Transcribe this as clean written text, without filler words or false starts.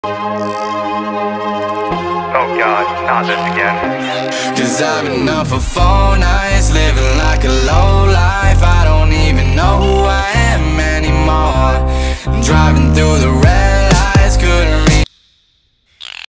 Oh God, not this again. Cause I've been up for 4 nights, living like a low life. I don't even know who I am anymore. Driving through the